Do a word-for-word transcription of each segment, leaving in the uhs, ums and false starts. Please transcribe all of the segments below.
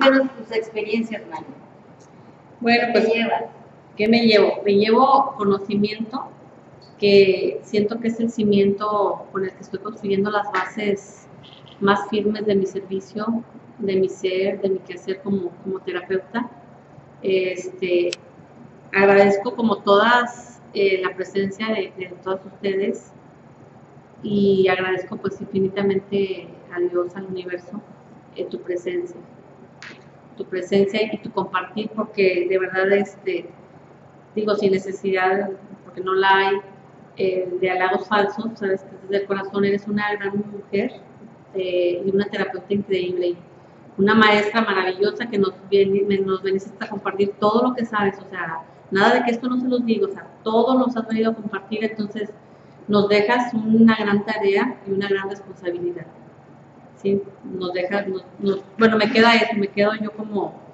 compártenos tus experiencias, Mari. Bueno, ¿Qué pues, te llevas? ¿qué me llevo? Me llevo conocimiento, que siento que es el cimiento con el que estoy construyendo las bases más firmes de mi servicio, de mi ser, de mi quehacer como, como terapeuta. Este, agradezco como todas eh, la presencia de, de todos ustedes y agradezco pues infinitamente a Dios, al universo, eh, tu presencia, tu presencia y tu compartir, porque de verdad, este, digo, sin necesidad, porque no la hay, eh, de halagos falsos, sabes que desde el corazón eres una gran mujer eh, y una terapeuta increíble, y una maestra maravillosa que nos, viene, nos venís a compartir todo lo que sabes, o sea, nada de que esto no se los digo, o sea, todo nos has venido a compartir, entonces nos dejas una gran tarea y una gran responsabilidad, ¿sí? Nos dejas, nos, nos, bueno, me queda eso, me quedo yo como...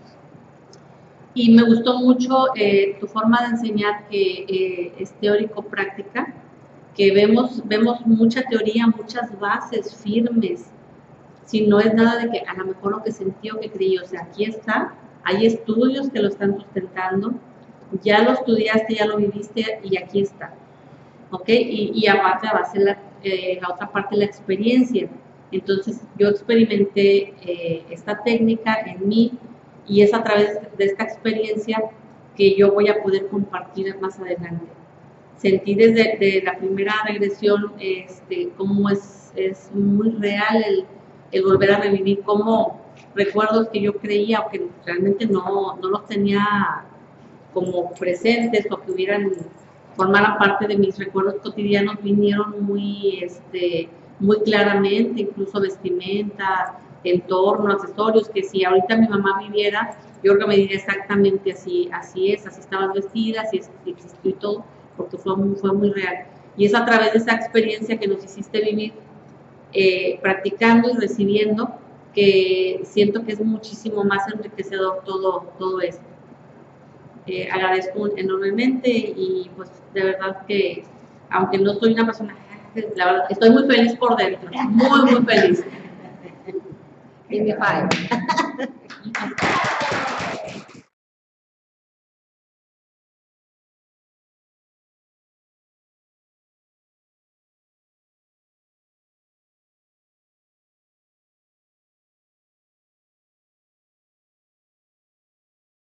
Y me gustó mucho eh, tu forma de enseñar, que eh, es teórico-práctica, que vemos, vemos mucha teoría, muchas bases firmes, si no es nada de que a lo mejor lo que sentí o que creí, o sea, aquí está, hay estudios que lo están sustentando, ya lo estudiaste, ya lo viviste y aquí está, ¿ok? Y, y aparte va a ser la, eh, la otra parte, la experiencia. Entonces yo experimenté eh, esta técnica en mí y es a través de esta experiencia que yo voy a poder compartir más adelante. Sentí desde de la primera regresión este, cómo es, es muy real el, el volver a revivir, como recuerdos que yo creía o que realmente no, no los tenía como presentes o que hubieran formaran parte de mis recuerdos cotidianos, vinieron muy, este, muy claramente, incluso vestimenta, entorno, accesorios, que si ahorita mi mamá viviera, yo creo que me diría exactamente así, así es, así estabas vestida, así existió y todo, porque fue muy, fue muy real. Y es a través de esa experiencia que nos hiciste vivir, eh, practicando y recibiendo, que siento que es muchísimo más enriquecedor todo, todo esto. Eh, agradezco enormemente y pues de verdad que, aunque no soy una persona, la verdad, estoy muy feliz por dentro, muy, muy feliz. Give me five.